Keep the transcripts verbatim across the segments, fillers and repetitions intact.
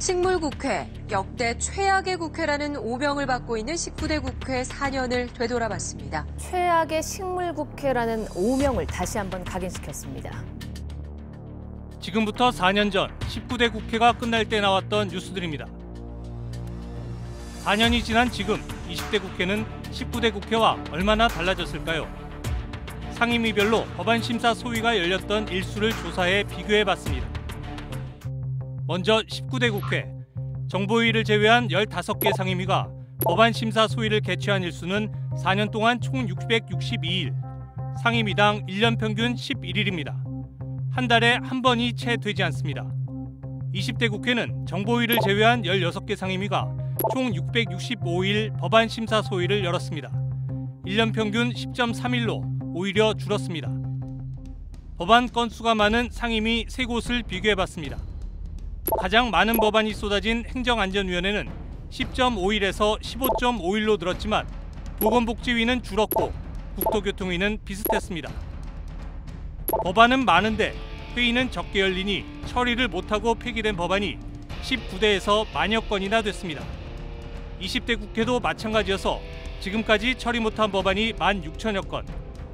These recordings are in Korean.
식물국회, 역대 최악의 국회라는 오명을 받고 있는 십구 대 국회 사 년을 되돌아봤습니다. 최악의 식물국회라는 오명을 다시 한번 각인시켰습니다. 지금부터 사 년 전 십구 대 국회가 끝날 때 나왔던 뉴스들입니다. 사 년이 지난 지금 이십 대 국회는 십구 대 국회와 얼마나 달라졌을까요? 상임위별로 법안 심사 소위가 열렸던 일수를 조사해 비교해봤습니다. 먼저 십구 대 국회, 정보위를 제외한 열다섯 개 상임위가 법안 심사 소위를 개최한 일수는 사 년 동안 총 육백육십이 일, 상임위당 일 년 평균 십일 일입니다. 한 달에 한 번이 채 되지 않습니다. 이십 대 국회는 정보위를 제외한 열여섯 개 상임위가 총 육백육십오 일 법안 심사 소위를 열었습니다. 일 년 평균 십 점 삼 일로 오히려 줄었습니다. 법안 건수가 많은 상임위 세 곳을 비교해봤습니다. 가장 많은 법안이 쏟아진 행정안전위원회는 십 점 오 일에서 십오 점 오 일로 늘었지만 보건복지위는 줄었고 국토교통위는 비슷했습니다. 법안은 많은데 회의는 적게 열리니 처리를 못하고 폐기된 법안이 십구 대에서 만여 건이나 됐습니다. 이십 대 국회도 마찬가지여서 지금까지 처리 못한 법안이 만 육천여 건.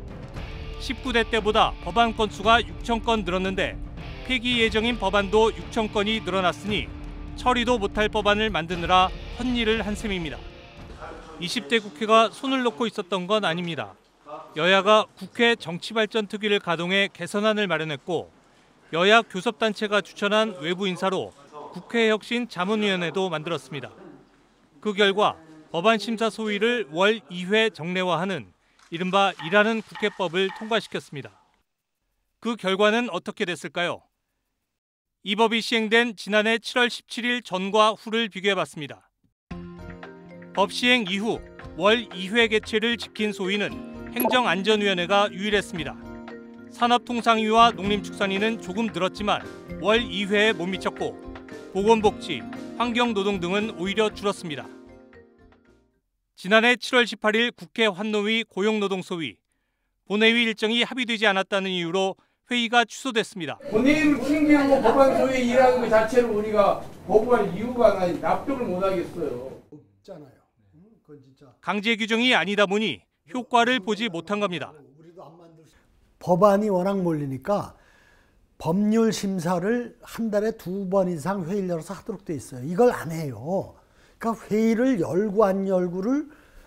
십구 대 때보다 법안 건수가 육천 건 늘었는데 폐기 예정인 법안도 육천 건이 늘어났으니 처리도 못할 법안을 만드느라 헛일을 한 셈입니다. 이십 대 국회가 손을 놓고 있었던 건 아닙니다. 여야가 국회 정치발전특위를 가동해 개선안을 마련했고 여야 교섭단체가 추천한 외부 인사로 국회혁신 자문위원회도 만들었습니다. 그 결과 법안 심사 소위를 월 이 회 정례화하는 이른바 일하는 국회법을 통과시켰습니다. 그 결과는 어떻게 됐을까요? 이 법이 시행된 지난해 칠월 십칠일 전과 후를 비교해봤습니다. 법 시행 이후 월 이 회 개최를 지킨 소위는 행정안전위원회가 유일했습니다. 산업통상위와 농림축산위는 조금 늘었지만 월 이 회에 못 미쳤고 보건복지, 환경노동 등은 오히려 줄었습니다. 지난해 칠월 십팔일 국회 환노위 고용노동소위, 본회의 일정이 합의되지 않았다는 이유로 회의가 취소됐습니다. 본회의를 튕기고 법안 소위 일하는 것 자체를 우리가 거부할 이유가 나 납득을 못 하겠어요. 없잖아요. 그건 진짜 강제 규정이 아니다 보니 효과를 보지 못한 겁니다. 법안이 워낙 몰리니까 법률 심사를 한 달에 두 번 이상 회의를 열어서 하도록 돼 있어요. 이걸 안 해요. 그러니까 회의를 열고 안 열고를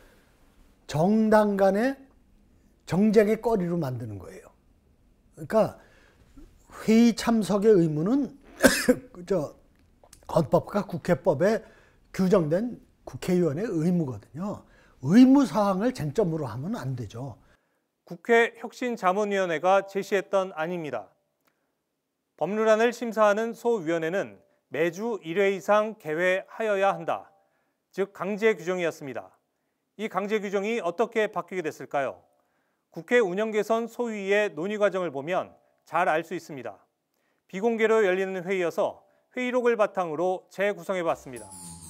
정당 간의 정쟁의 거리로 만드는 거예요. 그러니까 회의 참석의 의무는 저 헌법과 국회법에 규정된 국회의원의 의무거든요. 의무 사항을 쟁점으로 하면 안 되죠. 국회 혁신자문위원회가 제시했던 안입니다. 법률안을 심사하는 소위원회는 매주 일 회 이상 개회하여야 한다. 즉 강제 규정이었습니다. 이 강제 규정이 어떻게 바뀌게 됐을까요? 국회 운영개선 소위의 논의 과정을 보면 잘 알 수 있습니다. 비공개로 열리는 회의여서 회의록을 바탕으로 재구성해봤습니다.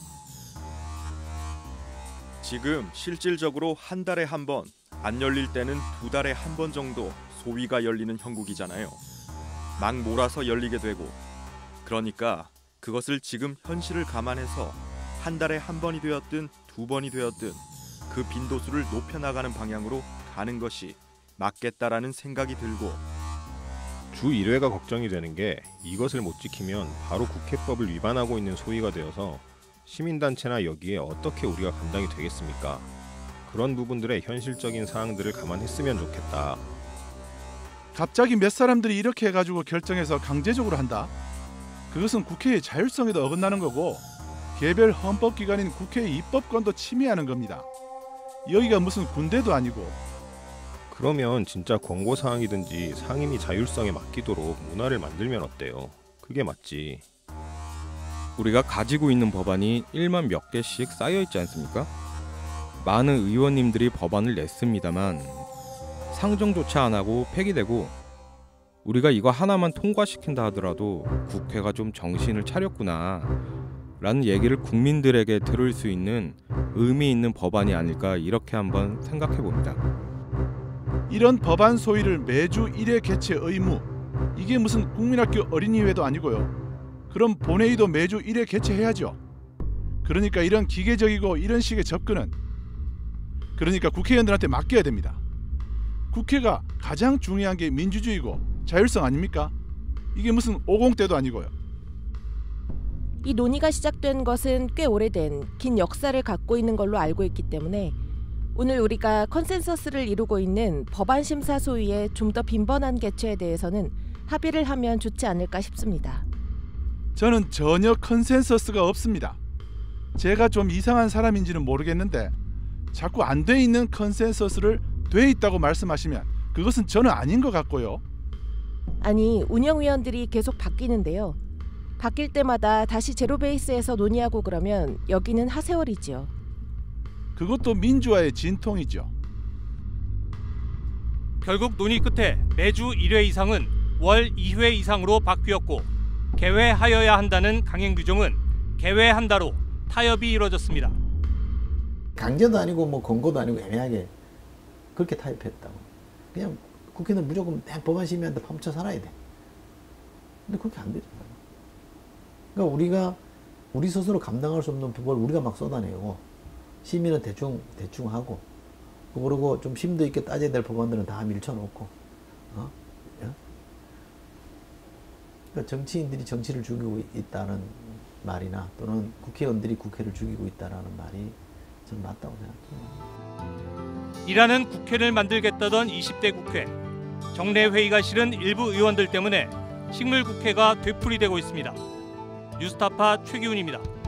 지금 실질적으로 한 달에 한 번, 안 열릴 때는 두 달에 한 번 정도 소위가 열리는 형국이잖아요. 막 몰아서 열리게 되고, 그러니까 그것을 지금 현실을 감안해서 한 달에 한 번이 되었든 두 번이 되었든 그 빈도수를 높여나가는 방향으로 가는 것이 맞겠다라는 생각이 들고, 주 일 회가 걱정이 되는 게 이것을 못 지키면 바로 국회법을 위반하고 있는 소위가 되어서 시민단체나 여기에 어떻게 우리가 감당이 되겠습니까? 그런 부분들의 현실적인 사항들을 감안했으면 좋겠다. 갑자기 몇 사람들이 이렇게 해가지고 결정해서 강제적으로 한다? 그것은 국회의 자율성에도 어긋나는 거고 개별 헌법기관인 국회의 입법권도 침해하는 겁니다. 여기가 무슨 군대도 아니고. 그러면 진짜 권고사항이든지 상임위 자율성에 맡기도록 문화를 만들면 어때요? 그게 맞지. 우리가 가지고 있는 법안이 일만 몇 개씩 쌓여있지 않습니까? 많은 의원님들이 법안을 냈습니다만 상정조차 안 하고 폐기되고, 우리가 이거 하나만 통과시킨다 하더라도 국회가 좀 정신을 차렸구나 라는 얘기를 국민들에게 들을 수 있는 의미 있는 법안이 아닐까, 이렇게 한번 생각해 봅니다. 이런 법안 소위를 매주 일 회 개최 의무, 이게 무슨 국민학교 어린이회도 아니고요. 그럼 본회의도 매주 일 회 개최해야죠. 그러니까 이런 기계적이고 이런 식의 접근은 그러니까 국회의원들한테 맡겨야 됩니다. 국회가 가장 중요한 게 민주주의고 자율성 아닙니까? 이게 무슨 오공때도 아니고요. 이 논의가 시작된 것은 꽤 오래된 긴 역사를 갖고 있는 걸로 알고 있기 때문에 오늘 우리가 컨센서스를 이루고 있는 법안 심사 소위의 좀 더 빈번한 개최에 대해서는 합의를 하면 좋지 않을까 싶습니다. 저는 전혀 컨센서스가 없습니다. 제가 좀 이상한 사람인지는 모르겠는데 자꾸 안 돼 있는 컨센서스를 돼 있다고 말씀하시면 그것은 저는 아닌 것 같고요. 아니, 운영위원들이 계속 바뀌는데요. 바뀔 때마다 다시 제로 베이스에서 논의하고 그러면 여기는 하세월이지요. 그것도 민주화의 진통이죠. 결국 논의 끝에 매주 일 회 이상은 월 이 회 이상으로 바뀌었고 개회하여야 한다는 강행 규정은 개회한다로 타협이 이뤄졌습니다. 강제도 아니고 뭐 권고도 아니고 애매하게 그렇게 타협했다고. 그냥 국회는 무조건 법안 심의한테 파묻혀 살아야 돼. 근데 그렇게 안 되잖아요. 그러니까 우리가 우리 스스로 감당할 수 없는 법을 우리가 막 쏟아내고 심의는 대충 대충 하고 그러고 좀 심도 있게 따져야 될 법안들은 다 밀쳐놓고 어? 그러니까 정치인들이 정치를 죽이고 있다는 말이나 또는 국회의원들이 국회를 죽이고 있다는 말이 저는 맞다고 생각해요. 일하는 국회를 만들겠다던 이십 대 국회. 정례 회의가 싫은 일부 의원들 때문에 식물국회가 되풀이되고 있습니다. 뉴스타파 최기훈입니다.